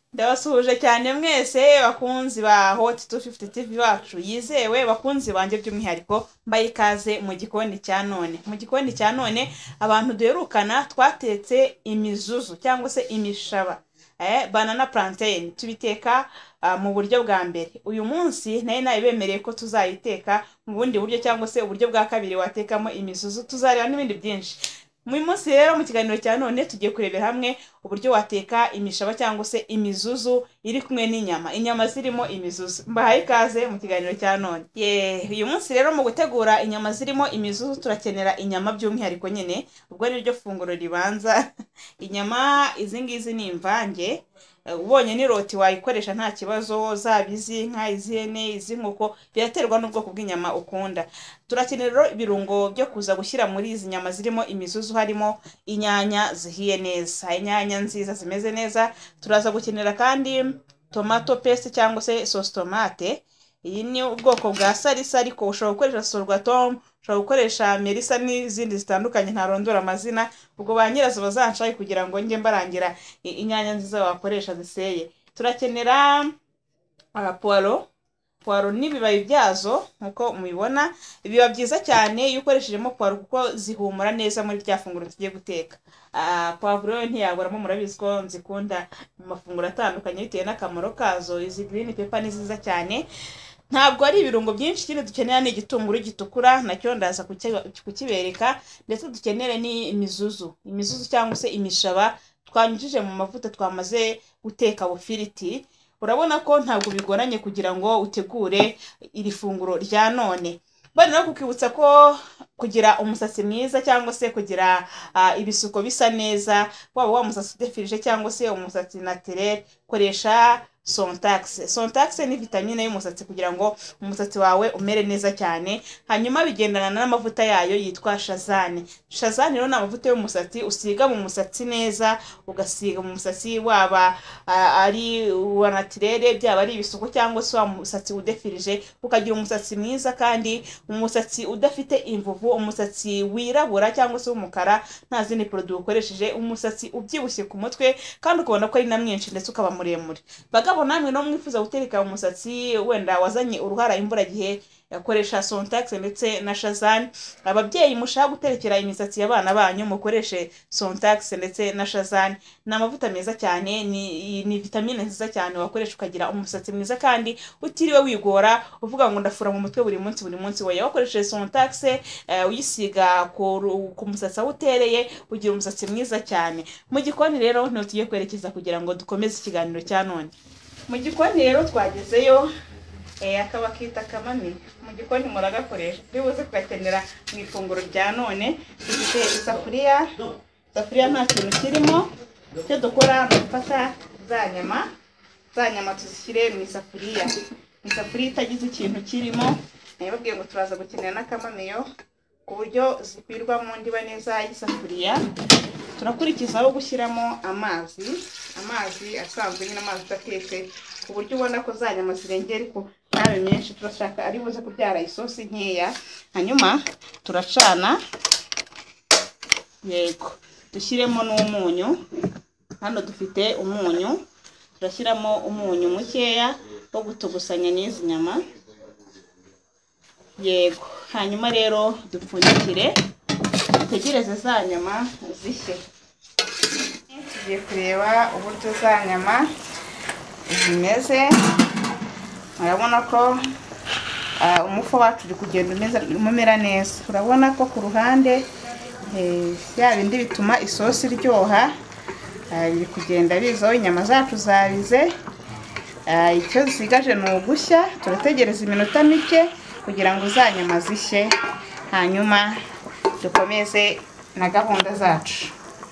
Ndabasuhuje cyane mwese bakunzi ba Hot 250 TV wacu yizewe, bakunzi banje by'umwihariko mbaye ikaze mu gikoni cya none. Mu gikoni cya none abantu duherukana twatetse imizuzu cyangwa se imishaba, banana plantain, tubiteka mu buryo bwa mbere. Uyu munsi naye bemereye ko tuzayiteka mu bundi buryo cyangwa se uburyo bwa kabiri watekamo imizuzu, tuzareba n'ibindi byinshi. Mu munsi rero mu kiganiro cya none tugiye kurebera hamwe uburyo wateka imishaba cyangwa se imizuzu iri kumwe n'inyama, inyama zirimo imizuzu. Mbahaye ikaze mu kiganiro cya none. Uyu munsi rero mu gutegura inyama zirimo imizuzu turakenera inyama by'umwihariko nyine, ubwo ni ryo funguro ribanza. Inyama izi ngizi ni imvange, ubonye ni roti wayikoresha nta kibazo, zaba iz'inka, iz'ihene, iz'inkoko, biraterwa n'ubwoko bw'inyama ukunda. Turakenera rero ibirungo byo kuza gushyira muri izi nyama zirimo imizuzu, harimo inyanya zihiye neza, inyanya nziza zimeze neza. Turaza gukenera kandi tomato paste cyangwa se sauce tomate. Iyi ni ubwoko bwa salisa, ariko ushobora gukoresha sorghum, ushobora gukoresha melisa n'izindi zitandukanye ntarondora amazina, ubwo ba nyirazo bazancaye kugira ngo njye mbarangira inyanya nziza wakoresha ziseye. Turakenera puwaro n'ibibabi byazo nkuko mubibona. Biba byiza cyane iyo ukoreshejemo puwaro kuko zihumura neza muri rya funguro tugiye guteka. Puwaro ntiyaburamo, murabizi ko nzikunda mu mafunguro atandukanye bitewe n'akamaro kazo. Izi green pepper ni nziza cyane. Ntabwo ari ibirungo byinshi, ikindi dukenera ni igitunguru gitukura, nacyo ndaza kukibereka, ndetse dukenere ni imizuzu cyangwa se imishaba twanyujije mu mavuta twamaze guteka bufiriti. Urabona ko ntabwo bigoranye kugira ngo utegure iri funguro rya none. Bari no kukibutsa ko kugira umusatsi mwiza cyangwa se kugira ibisuko bisa neza, waba wa musatsi udefirije cyangwa se umusatsi naturel, koresha Sontax. Sontax ni vitamine y'umusatsi kugira ngo umusatsi wawe umere neza cyane. Hanyuma bigendana n'amavuta yayo yitwa Shazane. Shazane rero ni amavuta y'umusatsi usiga mu musatsi neza, ugasiga mu musatsi waba ari wa naturel, byaba ari ibisuko cyangwa se wa musatsi udefirije, ukagira umusatsi mwiza kandi umusatsi udafite imvuvu, umusatsi wirabura cyangwa se w'umukara, nta zindi produit ukoresheje, umusatsi ubyibushye ku mutwe kandi ukabona ko ari na mwinshi ndetse ukaba muremure. Bagabo namwe no mwifuza gutereka umusatsi wenda wazanye uruhara imburagihe, yakoresha Sontax ndetse na Shazane. Ababyeyi mushaka guterekera imisatsi y'abana banyu mukoreshe Sontax ndetse na Shazane. Ni amavuta meza cyane, ni vitamine nziza cyane wakoresha ukagira umusatsi mwiza kandi utiriwe wigora uvuga ngo ndafura mu mutwe buri munsi. Wowe wakoresheje Sontax uyisiga ku musatsi aho utereye, ugira umusatsi mwiza cyane. Mu gikoni rero ntugiye kwerekeza kugira ngo dukomeze ikiganiro cya none. Mu gikoni rero twagezeyo, akaba kita kamami. Mu gikoni muragakoresha bibuze kugakenera mu ifunguro rya none. Dufite isafuriya nta kintu kirimo. Icyo dukora ni gufata za nyama tuzishyire mu isafuriya itagize ikintu kirimo. Nababwiye ngo turaza gukenera n'akamamiyo ku buryo zikwirwa mu ndiba neza y'isafuriya. Turakurikizaho gushyiramo amazi asanzwe, nyine amazi atetse, ku buryo ubona ko za nyama zirengera ariko ntabe menshi. Turashaka ari buze kubyara isosi nkeya. Hanyuma turacana, yego, dushyiremo n'umunyu. Hano dufite umunyu, turashyiramo umunyu mukeya wo gutogosanya n'izi nyama, yego. Hanyuma rero dupfundikire, dutegereze za nyama zishye. Tugiye kureba uburyo za nyama zimeze. Urabona ko umufu wacu uri kugenda umera neza. Urabona ko ku ruhande ya bindi bituma isosi iryoha biri kugenda bizaho, inyama zacu zabize. Icyo zisigaje ni ugushya. Turategereza iminota mike kugira ngo za nyama zishye, hanyuma dukomeze na gahunda zacu.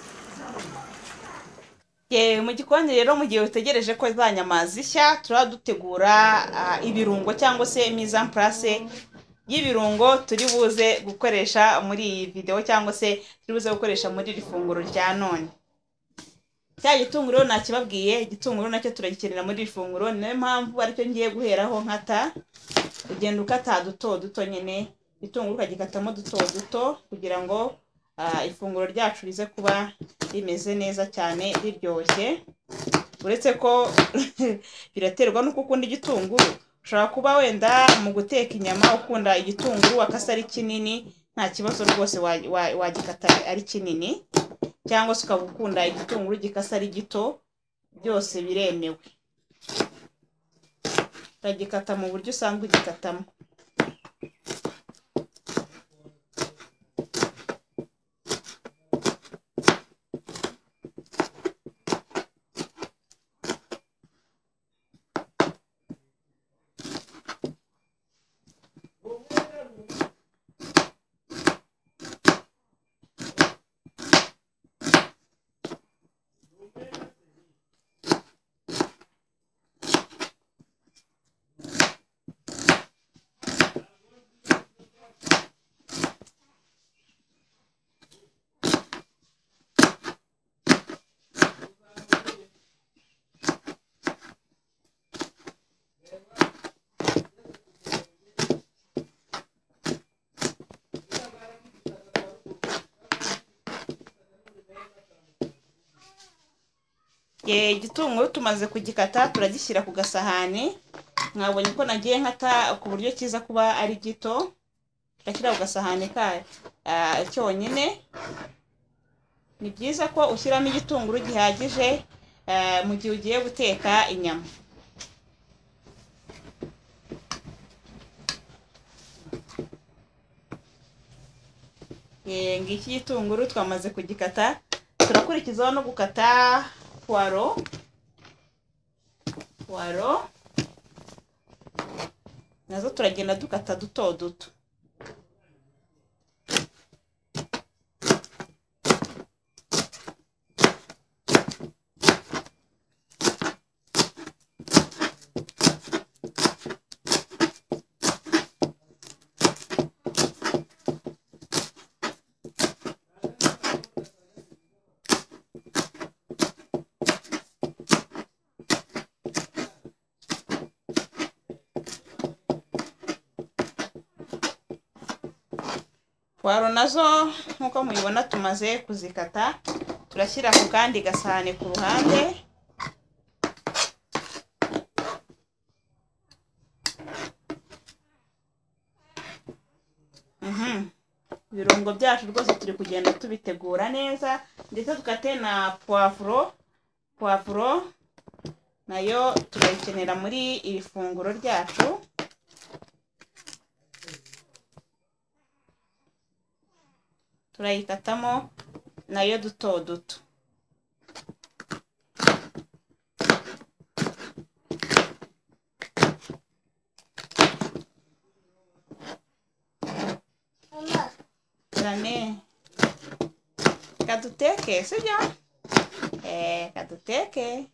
Mu gikoni rero mu gihe utegereje ko za nyama zishya, turadutegura ibirungo cyangwa se mise en place y'ibirungo turi buze gukoresha muri iyi video cyangwa se turi buze gukoresha muri iri funguro rya none. Cya gitunguru nakibabwiye, igitunguru nacyo turagikenera muri iri funguro, niyo mpamvu aricyo ngiye guheraho nkata. Ugenda ukata duto nyine, igitunguru ukagikatamo duto kugira ngo ifunguro ryacu rize kuba rimeze neza cyane riryoshye. uretse ko biraterwa n'uko ukunda igitunguru. Ushobora kuba wenda mu guteka inyama ukunda igitunguru akasa ari kinini, nta kibazo rwose wagikata ari kinini, cyangwa se ukaba ukunda igitunguru gikasa ari gito, byose biremewe. Uragikata mu buryo usanzwe ugikatamo. Igitunguru tumaze kugikata turagishyira ku gasahani. Mwabonye ko nagiye nkata ku buryo kiza kuba ari gito. Tugashyira ku gasahani cyonyine. Ni byiza ko ushyiramo igitunguru gihagije mu gihe ugiye guteka inyama. Ngiki igitunguru twamaze kugikata. Turakurikizaho no gukata puwaro nazo turagenda dukata duto duto. Puwaro nazo nkuko mubibona tumaze kuzikata, turashyira ku kandi gasahane ku ruhande. Ibirungo byacu rwose turi kugenda tubitegura neza, ndetse dukate na puwavuro nayo turayikenera muri iri funguro ryacu. Turayikatamo nayo duto duto. Kaduteke sibyo? Kaduteke.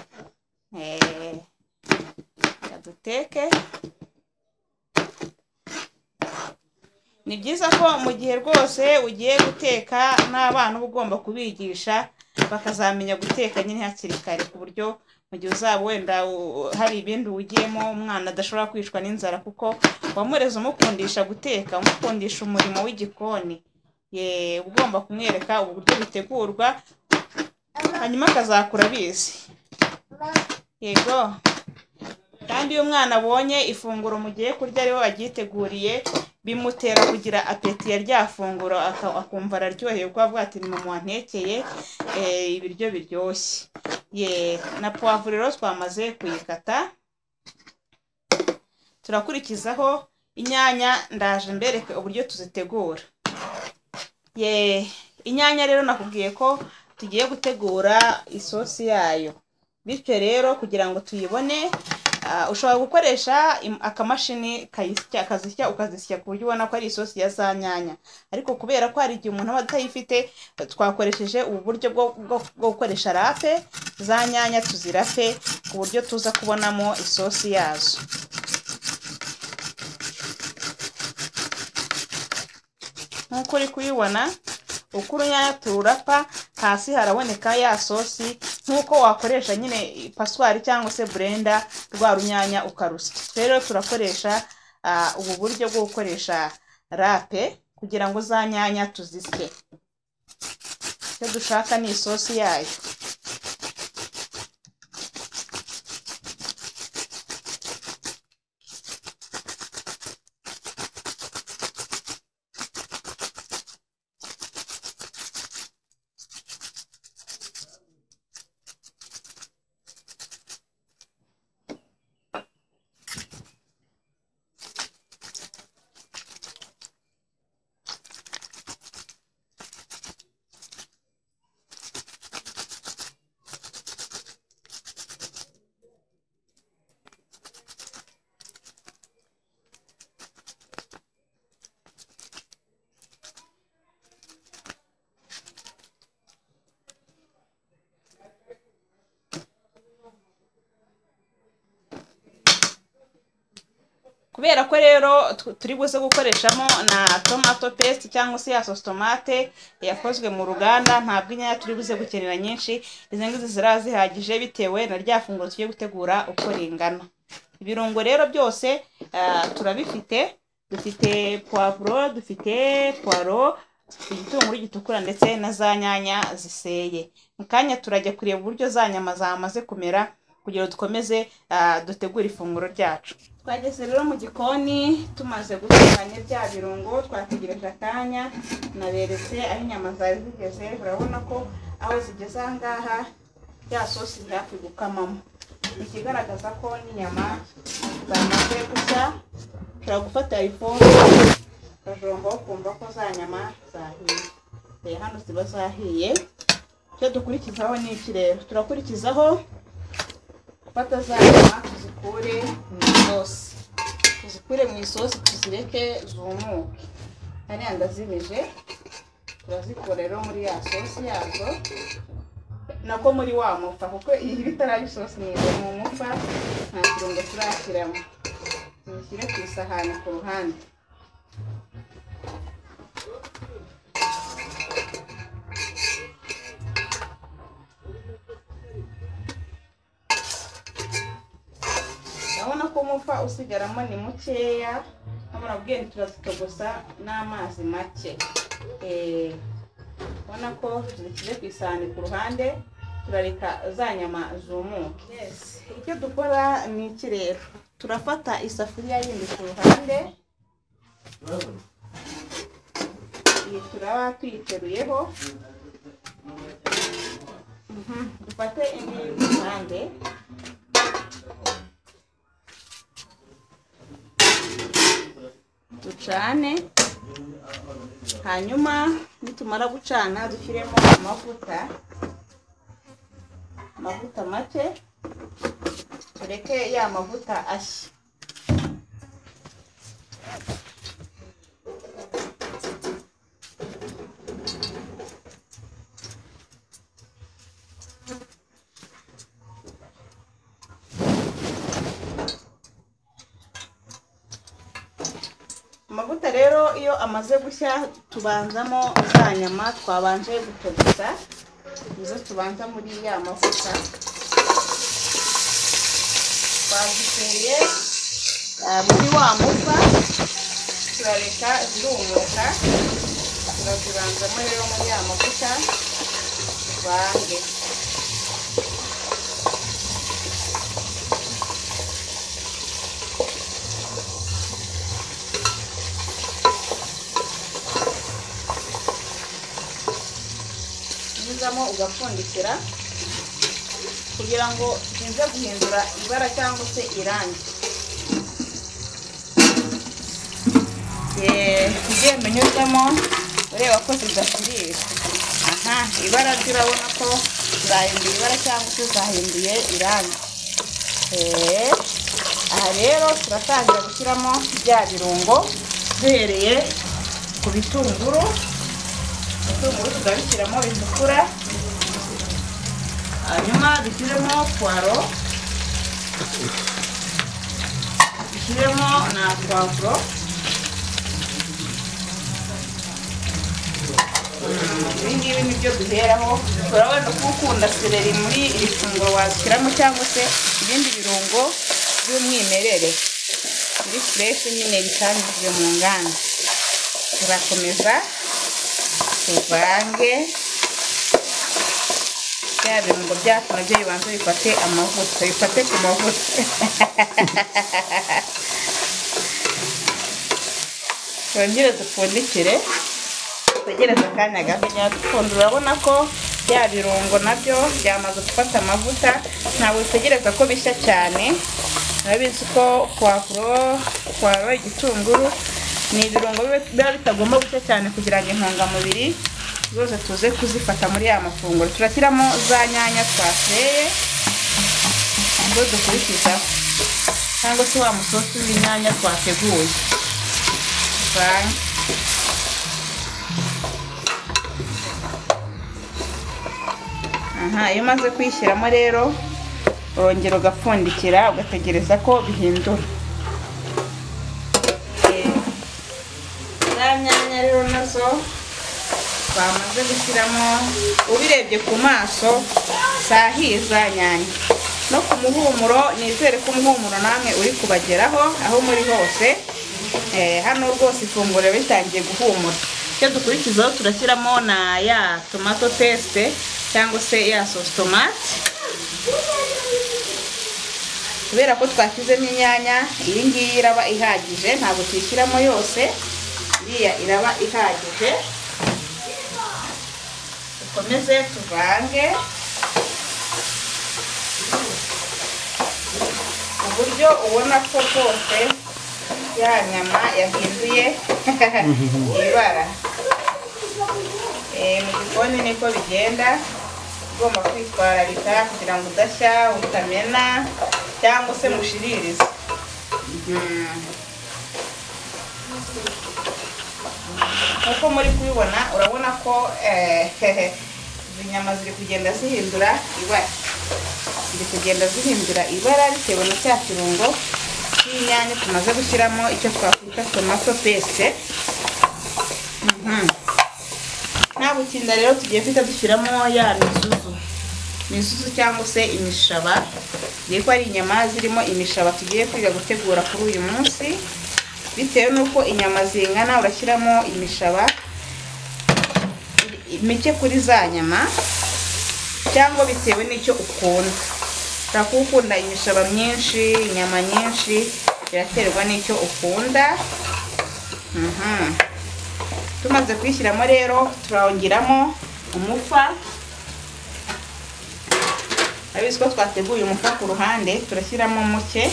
Ni byiza ko mu gihe rwose ugiye guteka n'abana uba ugomba kubigisha bakazamenya guteka nyine hakiri kare, ku buryo mu gihe uzaba wenda hari ibindi ugiyemo umwana adashobora kwicwa n'inzara, kuko wamureze umukundisha guteka, umukundisha umurimo w'igikoni. Ugomba kumwereka uburyo bitegurwa, hanyuma akazakura abizi. Yego. Kandi iyo umwana abonye ifunguro mugiye kurya ariwe wagiteguriye, bimutera kugira apeti ya rya funguro, akumva araryoheye kuko avuga ati ni mama wantekeye ibiryo biryoshye. Na puwavuro rero twamaze kuyikata. Turakurikizaho inyanya, ndaje mbereke uburyo tuzitegura. Inyanya rero nakubwiye ko tugiye gutegura isosi yayo, bityo rero kugira ngo tuyibone ushobora gukoresha akamashini kazisya, ukazisya ku buryo ubona ko ari isosi ya za nyanya. Ariko kubera ko hari igihe umuntu aba atayifite, twakoresheje ubu buryo bwo gukoresha rape. Za nyanya tuzirape ku buryo tuza kubonamo isosi yazo. Nk'uko uri kuyibona, uko urunyanya tururapa hasi haraboneka ya sosi, nk'uko wakoresha nyine paswari cyangwa se blender rwa runyanya ukarusya. Rero turakoresha ubu buryo bwo gukoresha rape kugira ngo za nyanya tuzisye. Icyo dushaka ni isosi yayo. kubera ko rero turi buze gukoreshamo na tomato paste cyangwa se ya sauce tomate yakozwe mu ruganda, ntabwo inyanya turi buze gukenera nyinshi, izi ngizi ziraba zihagije bitewe na rya funguro tugiye gutegura uko ringana. Ibirungo rero byose turabifite, dufite poivro, dufite poiro, igitunguru gitukura ndetse na za nyanya ziseye. Mu kanya turajya kureba uburyo za nyama zamaze kumera kugira dukomeze dutegura ifunguro ryacu. Twageze rero mu gikoni tumaze gutunganya bya birungo, twategereje akanya, naberetse aho inyama zari zigeze. Urabona ko aho zigeze aha ngaha ya sosi iri hafi gukamamo, ikigaragaza ko n'inyama zamaze gushya. Ushobora gufata ifoke ukajombaho ukumva ko za nyama zahiye. Hano ziba zahiye. Icyo dukurikizaho ni iki rero? Turakurikizaho gufata za nyama tuzikure mu isosi, tuzireke zumuke. Hariya ndazimije, turazikura rero muri ya sosi yazo, nako muri wa mufa, kuko iyi bitarabi sosi ni mu mufa, nta kirungo turashyiramo. Tuzishyire ku isahani ku ruhande. Urabona ko umufa usigaramo ni mukeya, urabona bwenge turazitogosa n'amazi make. Urabona ko tuzishyize ku isahani ku ruhande, turareka za nyama zumuke. Icyo dukora ni iki rero? Turafata isafuriya yindi ku ruhande, iyi turaba tuyiteruyeho, dufate indi ku ruhande, ducane, hanyuma nitumara gucana dushyiremo amavuta make, tureke ya mavuta ashya. Amavuta rero iyo amaze gushya tubanzamo za nyama twabanje gutogosa, nizo tubanza muri ya mavuta. Twaziteye muri wa mufa, turareka zirumuka, turazibanzamo rero muri ya mavuta tuvange. Nyuzamo ugapfundikira kugira ngo zize guhindura ibara cyangwa se irangi. Igenda unyuzamo ureba ko zidashirira. Ibara urabona ko zahinduye ibara cyangwa se zahinduye irangi. Aha rero turatangira gushyiramo bya birungo duhereye ku bitunguru. Ibitunguru turabishyiramo bitukura, hanyuma dushyiremo poiro, dushyiremo na poivro, ibi ngibi nibyo duheraho. Urabona ko ukunda seleri muri iri funguro wazishyiramo, cyangwa se ibindi birungo by'umwimerere biri fresh nyine bitanyujijwe mu nganda. Turakomeza tuvange bya birungo byacu nabyo bibanza bifate amavuta, bifate ku mavuta. Twongere dupfundikire, tutegereze akanya gato. Urabona ko bya birungo nabyo byamaze gufata amavuta, ntabwo bitegereza ko bishya cyane. Urabizi ko poivro, igitunguru ni ibirungo biba bitagomba gushya cyane kugira ngo intungamubiri zose tuze kuzifata muri ya mafunguro. Turashyiramo za nyanya twaseye, ngo dukurikiza, cyangwa se wa musosi w'inyanya twateguye. Iyo umaze kuyishyiramo rero urongera ugapfundikira ugategereza ko bihindura. maso bamaze gushyiramo, ubirebye ku maso sahiza nyanya, no ku muhumuro nizere ko umuhumuro namwe uri kubageraho aho muri hose. Hano rwose ifunguro bitangiye guhumura. Icyo dukurikizaho turashyiramo na ya tomato paste cyangwa se ya sauce tomate, kubera ko twashyizemo inyanya. Iyi ngiyi iraba ihagije, ntabwo tuyishyiramo yose, iriya iraba ihagije. Dukomeze tuvange uburyo ubona ko rwose ya nyama yahinduye ibara. Mu gikoni niko bigenda, ugomba kwitwararika kugira ngo udashya, utamena cyangwa se mushiririze. Nkuko muri kubibona, urabona ko izi nyama ziri kugenda zihindura ibara, bitewe na cya kirungo cy'inyanya tumaze gushyiramo, icyo twakwita tomato paste. Nta gutinda rero tugiye kwita dushyiramo ya mizuzu cyangwa se imishaba. Ngiye ko ari inyama zirimo imishaba tugiye kwiga gutegura kuri uyu munsi. Bitewe n'uko inyama zingana, urashyiramo imishaba mike kuri za nyama, cyangwa bitewe n'icyo ukunda. Ushobora kuba ukunda imishaba myinshi, inyama nyinshi, biraterwa n'icyo ukunda. Tumaze kuyishyiramo rero turawongeramo umufa. Abizi ko twateguye umufa ku ruhande, turashyiramo muke,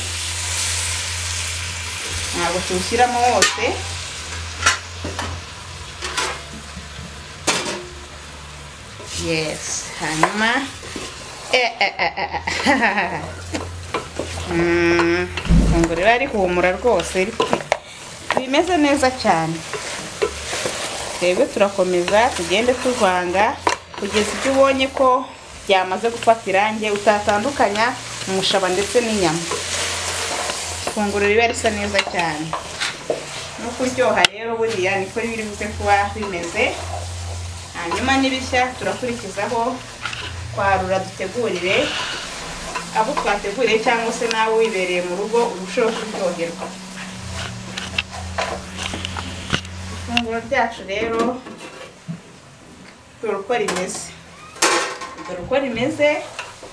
ntabwo tuwushyiramo wose. Yes, hanyuma ifunguro riri guhumura rwose, bimeze neza cyane. Twebwe turakomeza tugende tuvanga kugeza ibyo ubonye ko byamaze gufata irangi, utatandukanya umushaba ndetse n'inyama. Ifunguro riba risa neza cyane no kuryoha. Rero buriya niko biri buze kuba bimeze. Hanyuma nibishya turakurikizaho kwarura dutegurire abo twateguriye, cyangwa se nawe wibereye mu rugo urushaho kuryoherwa. Ifunguro ryacu rero dore uko rimeze,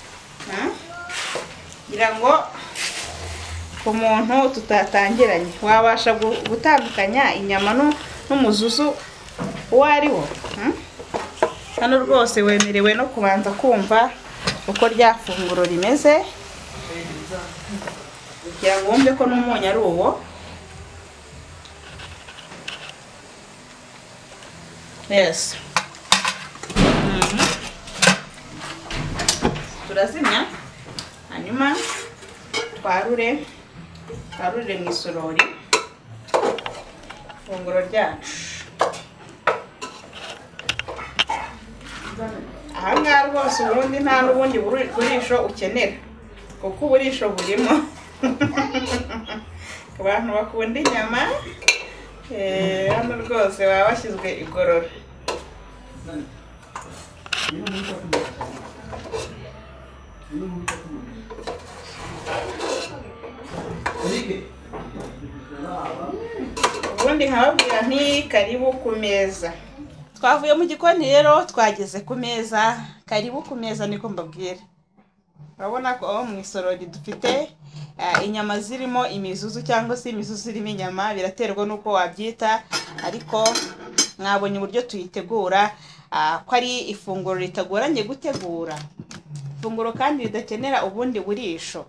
ngira ngo ku muntu tutatangiranye wabasha gutandukanya inyama n'umuzuzu uwo ari wo. Hano rwose wemerewe no kubanza kumva uko rya funguro rimeze, kugira ngo wumve ko n'umunyu ari uwo. Yes. Turazimya, hanyuma twarure mu isorori ifunguro ryacu. Ahangaha rwose ubundi nta n'ubundi burisho ukenera, kuko uburisho burimo. Ku bantu bakunda inyama, hano rwose baba bashyizwe igorora. Ubundi nkababwira nti karibu ku meza. Twavuye mu gikoni rero twageze ku meza. Karibu ku meza niko mbabwira. Urabona ko mu isorori dufite inyama zirimo imizuzu, cyangwa se imizuzu irimo inyama, biraterwa n'uko wabyita, ariko mwabonye uburyo tuyitegura, ko ari ifunguro ritagoranye gutegura, ifunguro kandi ridakenera ubundi burisho.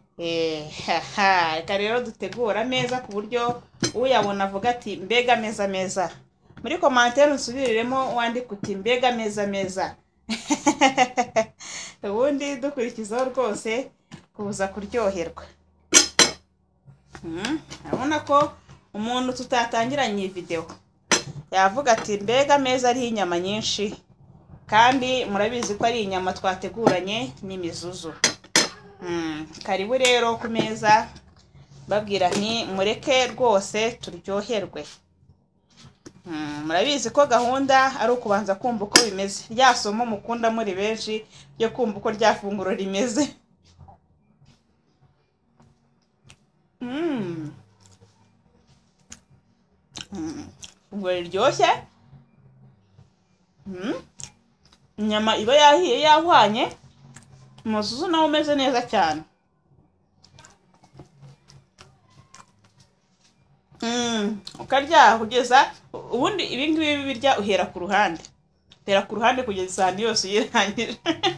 Reka rero dutegura ameza ku buryo uyabona avuga ati mbega meza. Muri commentaire usubiriremo wandike uti mbega meza. Ubundi dukurikizaho rwose kuza kuryoherwa. Urabona ko umuntu tutatangiranye video yavuga ati mbega meza ari inyama nyinshi, kandi murabizi ko ari inyama twateguranye n'imizuzu. Karibu rero ku meza, babwira nti mureke rwose turyoherwe. murabizi ko gahunda ari ukubanza kumva uko bimeze, rya somo mukunda muri benshi ryo kumva uko rya funguro rimeze. Ifunguro riryoshye, inyama iba yahiye yahwanye, umuzuzu nawo umeze neza cyane. Ukarya kugeza ubundi ibingibi birya uhera ku ruhande, kugeza isahani yose uyirangije.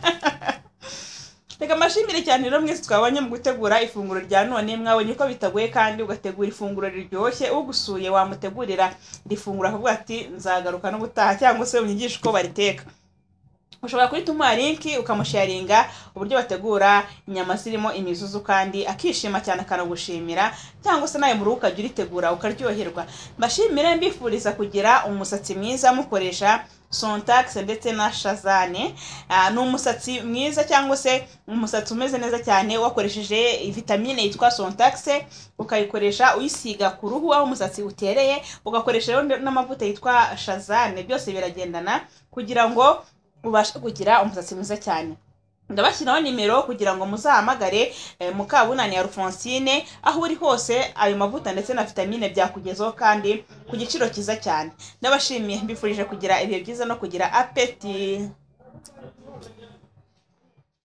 Reka mashimire cyane rero mwese twabonye mu gutegura ifunguro rya none, mwabonye ko bitagoye kandi ugategura ifunguro riryoshye. Ugusuye wamutegurira iri funguro akavuga ati nzagaruka no gutaha, cyangwa se unyigishe uko bariteka. Ushobora kurituma linki ukamusharinga uburyo bategura inyama zirimo imizuzu kandi akishima cyane akanagushimira, cyangwa se nawe mu rugo ukajya uritegura ukaryoherwa. Mbashimire mbifuriza kugira umusatsi mwiza mukoresha Sontax ndetse na Shazane. Ni umusatsi mwiza cyangwa se umusatsi umeze neza cyane wakoresheje vitamine yitwa Sontax, ukayikoresha uyisiga ku ruhu aho umusatsi utereye, ugakoresha n'amavuta yitwa Shazane. Byose biragendana kugira ngo ubashe kugira umusatsi mwiza cyane. Ndabashyiraho nimero kugira ngo muzahamagare Mukabunani Alphonsine aho uri hose, ayo mavuta ndetse na vitamine byakugezaho kandi ku giciro cyiza cyane. Ndabashimiye mbifurije kugira ibihe byiza no kugira apeti.